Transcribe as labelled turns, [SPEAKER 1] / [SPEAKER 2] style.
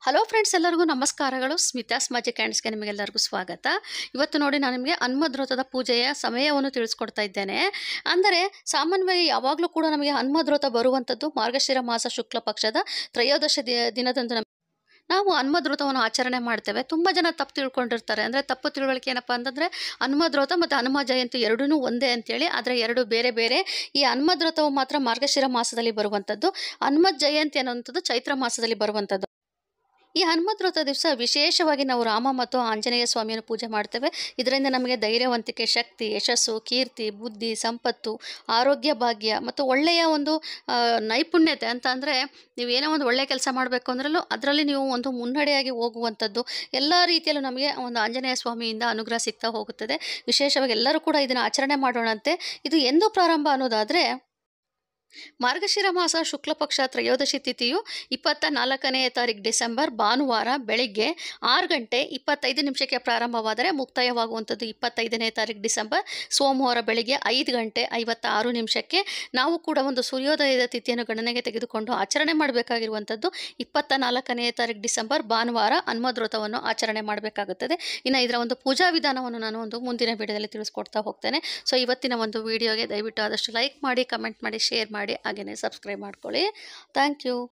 [SPEAKER 1] Hello friends, ಎಲ್ಲರಿಗೂ ನಮಸ್ಕಾರಗಳು. Smitha's magic ಹ್ಯಾಂಡ್ಸ್ಗೆ ನಿಮಗೆಲ್ಲರಿಗೂ ಸ್ವಾಗತ. ಇವತ್ತು ನೋಡಿ, ನಾನು ನಿಮಗೆ ಹನುಮದ್ರೋತದ ಪೂಜೆಯ ಸಮಯವನ್ನು ತಿಳಿಸ್ಕೊಡ್ತಾ ಇದ್ದೇನೆ. ಅಂದರೆ ಸಾಮಾನ್ಯವಾಗಿ ಯಾವಾಗಲೂ ಕೂಡ ನಮಗೆ ಹನುಮದ್ರೋತ ಬರುವಂಥದ್ದು ಮಾರ್ಗಶಿರ ಮಾಸ ಶುಕ್ಲ ಪಕ್ಷದ ತ್ರಯೋದಶ ದಿನದಂದು ನಾವು ಹನುಮದ್ರೋತವನ್ನು ಆಚರಣೆ ಮಾಡ್ತೇವೆ. ತುಂಬ ಜನ ತಪ್ಪು ತಿಳ್ಕೊಂಡಿರ್ತಾರೆ. ಅಂದರೆ ತಪ್ಪು ತಿಳುವಳಿಕೆ ಏನಪ್ಪ ಅಂತಂದರೆ ಹನುಮದ್ರೋತ ಮತ್ತು ಹನುಮ ಜಯಂತಿ ಎರಡೂ ಒಂದೇ ಅಂತೇಳಿ. ಆದರೆ ಎರಡು ಬೇರೆ ಬೇರೆ. ಈ ಹನುಮದ್ರೋತವು ಮಾತ್ರ ಮಾರ್ಗಶಿರ ಮಾಸದಲ್ಲಿ ಬರುವಂಥದ್ದು. ಹನುಮತ್ ಜಯಂತಿ ಅನ್ನುವಂಥದ್ದು ಚೈತ್ರ ಮಾಸದಲ್ಲಿ ಬರುವಂಥದ್ದು. ಈ ಹನುಮದ್ರೋತ ದಿವಸ ವಿಶೇಷವಾಗಿ ನಾವು ರಾಮ ಮತ್ತು ಆಂಜನೇಯ ಸ್ವಾಮಿಯನ್ನು ಪೂಜೆ ಮಾಡ್ತೇವೆ. ಇದರಿಂದ ನಮಗೆ ಧೈರ್ಯವಂತಿಕೆ, ಶಕ್ತಿ, ಯಶಸ್ಸು, ಕೀರ್ತಿ, ಬುದ್ಧಿ, ಸಂಪತ್ತು, ಆರೋಗ್ಯ, ಭಾಗ್ಯ ಮತ್ತು ಒಳ್ಳೆಯ ಒಂದು ನೈಪುಣ್ಯತೆ ಅಂತ ಅಂದರೆ ನೀವೇನೋ ಒಂದು ಒಳ್ಳೆಯ ಕೆಲಸ ಮಾಡಬೇಕು ಅಂದ್ರಲ್ಲೂ ಅದರಲ್ಲಿ ನೀವು ಒಂದು ಮುನ್ನಡೆಯಾಗಿ ಹೋಗುವಂಥದ್ದು ಎಲ್ಲ ರೀತಿಯಲ್ಲೂ ನಮಗೆ ಒಂದು ಆಂಜನೇಯ ಸ್ವಾಮಿಯಿಂದ ಅನುಗ್ರಹ ಸಿಗ್ತಾ ಹೋಗುತ್ತದೆ. ವಿಶೇಷವಾಗಿ ಎಲ್ಲರೂ ಕೂಡ ಇದನ್ನು ಆಚರಣೆ ಮಾಡೋಣಂತೆ. ಇದು ಎಂದು ಪ್ರಾರಂಭ ಅನ್ನೋದಾದರೆ ಮಾರ್ಗಶಿರ ಮಾಸ ಶುಕ್ಲ ಪಕ್ಷ ತ್ರಯೋದಶಿ ತಿಥಿಯು 24ನೇ ತಾರೀಕು ಡಿಸೆಂಬರ್ ಭಾನುವಾರ ಬೆಳಿಗ್ಗೆ 6 ಗಂಟೆ 25 ನಿಮಿಷಕ್ಕೆ ಪ್ರಾರಂಭವಾದರೆ ಮುಕ್ತಾಯವಾಗುವಂಥದ್ದು 25ನೇ ತಾರೀಕು ಡಿಸೆಂಬರ್ ಸೋಮವಾರ ಬೆಳಿಗ್ಗೆ 5 ಗಂಟೆ 56 ನಿಮಿಷಕ್ಕೆ. ನಾವು ಕೂಡ ಒಂದು ಸೂರ್ಯೋದಯದ ತಿಥಿಯನ್ನು ಗಣನೆಗೆ ತೆಗೆದುಕೊಂಡು ಆಚರಣೆ ಮಾಡಬೇಕಾಗಿರುವಂಥದ್ದು 24ನೇ ತಾರೀಕು ಡಿಸೆಂಬರ್ ಭಾನುವಾರ ಹನುಮದ್ರೋತವನ್ನು ಆಚರಣೆ ಮಾಡಬೇಕಾಗುತ್ತದೆ. ಇನ್ನು ಇದರ ಒಂದು ಪೂಜಾ ವಿಧಾನವನ್ನು ನಾನು ಒಂದು ಮುಂದಿನ ವಿಡಿಯೋದಲ್ಲಿ ತಿಳಿಸ್ಕೊಡ್ತಾ ಹೋಗ್ತೇನೆ. ಸೊ ಇವತ್ತಿನ ಒಂದು ವಿಡಿಯೋಗೆ ದಯವಿಟ್ಟು ಆದಷ್ಟು ಲೈಕ್ ಮಾಡಿ, ಕಮೆಂಟ್ ಮಾಡಿ, ಶೇರ್ ಮಾಡಿ, ಹಾಗೆಯೇ ಸಬ್ಸ್ಕ್ರೈಬ್ ಮಾಡ್ಕೊಳ್ಳಿ. Thank you.